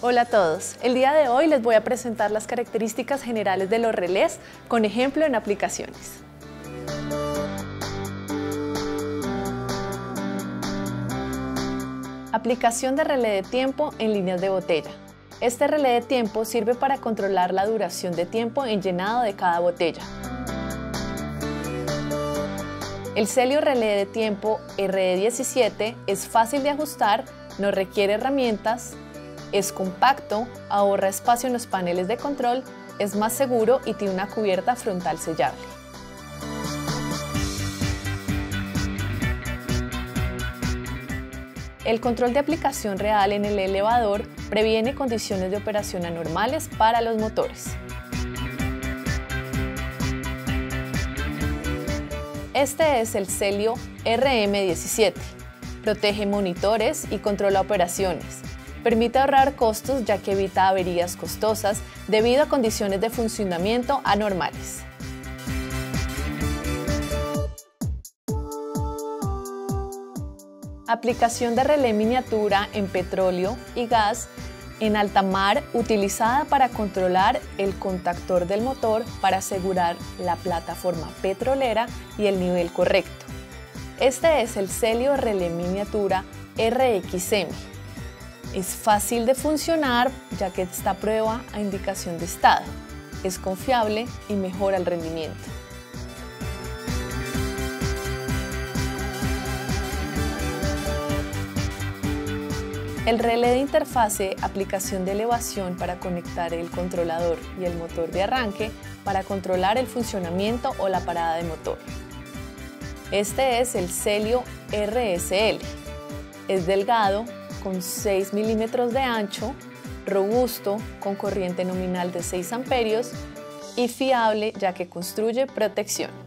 Hola a todos, el día de hoy les voy a presentar las características generales de los relés con ejemplo en aplicaciones. Aplicación de relé de tiempo en líneas de botella. Este relé de tiempo sirve para controlar la duración de tiempo en llenado de cada botella. El Celio relé de tiempo RE17 es fácil de ajustar, no requiere herramientas, es compacto, ahorra espacio en los paneles de control, es más seguro y tiene una cubierta frontal sellable. El control de aplicación real en el elevador previene condiciones de operación anormales para los motores. Este es el Celio RM17. Protege monitores y controla operaciones. Permite ahorrar costos ya que evita averías costosas debido a condiciones de funcionamiento anormales. Aplicación de relé miniatura en petróleo y gas en alta mar utilizada para controlar el contactor del motor para asegurar la plataforma petrolera y el nivel correcto. Este es el Celio relé miniatura RXM. Es fácil de funcionar ya que está a prueba a indicación de estado. Es confiable y mejora el rendimiento. El relé de interfase, aplicación de elevación para conectar el controlador y el motor de arranque para controlar el funcionamiento o la parada de motor. Este es el Celio RSL. Es delgado, con 6 milímetros de ancho, robusto, con corriente nominal de 6 amperios y fiable ya que construye protección.